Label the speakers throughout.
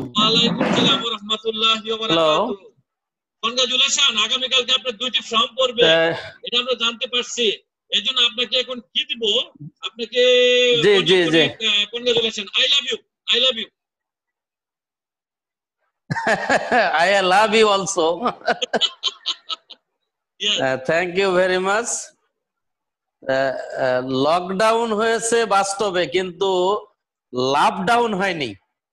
Speaker 1: ওয়ালাইকুম সালাম ওয়া রাহমাতুল্লাহি ওয়া বারাকাতুহু। কনগ্রাচুলেশন, আগামী কালকে আপনার দুইটি ফর্ম পড়বে, এটা আমরা জানতে পারছি। এজন্য আপনাকে এখন কি দিব, আপনাকে
Speaker 2: জি জি জি
Speaker 1: congratulation. I love you, I love you.
Speaker 2: I love you also. Thank you very much. Lockdown হয়েছে বাস্তবে, কিন্তু লাভ ডাউন হয়নি।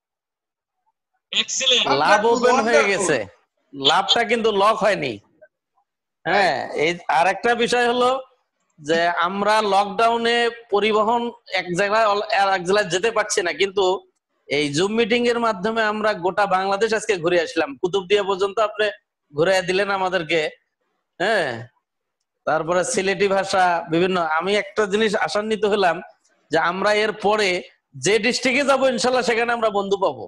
Speaker 2: লাভ ওপেন হয়ে গেছে, লাভটা কিন্তু লক হয়নি। হ্যাঁ, এই আর একটা বিষয় হলো যে আমরা লকডাউনে পরিবহন এক জায়গায় আর এক জেলায় যেতে পারছি না, কিন্তু এই জুম মিটিং এর মাধ্যমে আমরা গোটা বাংলাদেশ আজকে ঘুরে আসলাম। কুতুবদিয়া পর্যন্ত আপনি ঘুরে দিলেন আমাদেরকে। হ্যাঁ, তারপরে সিলেটি ভাষা বিভিন্ন। আমি একটা জিনিস আশান্বিত হলাম যে আমরা এর পরে যে ডিস্ট্রিক্টে যাব ইনশাল্লাহ সেখানে আমরা বন্ধু পাবো।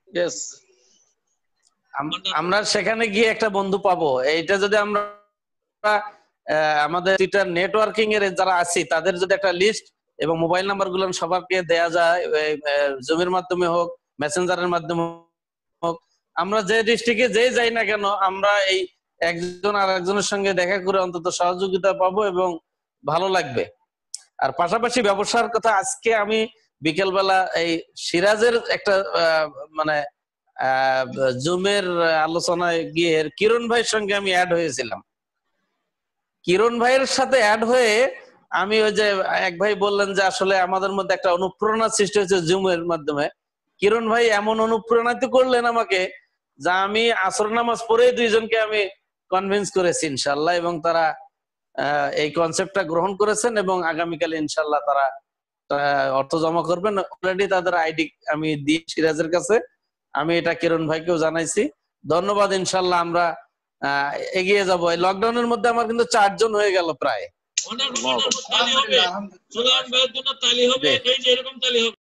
Speaker 2: আমরা সেখানে গিয়ে একটা বন্ধু পাবো। এইটা যদি আমরা আমাদের টুইটার নেটওয়ার্কিং এর যারা আছি তাদের যদি একটা লিস্ট এবং মোবাইল নাম্বার গুলো সবাইকে দেয়া যায়, জুমের মাধ্যমে হোক, মেসেঞ্জারের মাধ্যমে হোক, আমরা যে ডিস্ট্রিক্টে যে যাই না কেন আমরা এই একজন আর একজনের সঙ্গে দেখা করে অন্তত সহযোগিতা পাবো এবং ভালো লাগবে। আর পাশাপাশি ব্যবসার কথা, আজকে আমি বিকেলবেলা এই সিরাজের একটা মানে জুমের আলোচনায় গিয়ে কিরণ ভাইয়ের সঙ্গে আমি অ্যাড হয়েছিলাম। কিরণ ভাইয়ের সাথে অ্যাড হয়ে আমি ওই যে এক ভাই বললেন যে আসলে আমাদের মধ্যে একটা অনুপ্রেরণা সৃষ্টি হয়েছে জুমের মাধ্যমে। কিরণ ভাই এমন অনুপ্রেরণাতে করলেন আমাকে যা আমি আসর নামাজ পড়ে দুইজনকে আমি কনভিন্স করেছি ইনশাল্লাহ, এবং তারা এই কনসেপ্টটা গ্রহণ করেছেন এবং আগামীকাল ইনশাল্লাহ তারা অর্থ জমা করবেন। অলরেডি তাদের আইডি আমি দিই সিরাজের কাছে, আমি এটা কিরণ ভাইকেও জানাইছি। ধন্যবাদ। ইনশাল্লাহ আমরা এগিয়ে যাবো। এই লকডাউনের মধ্যে আমার কিন্তু 4 জন হয়ে গেল প্রায়।
Speaker 1: তালি হবে, সুলাইমান ভাইয়ের জন্য তালি হবে, এই যে এরকম তালি হবে।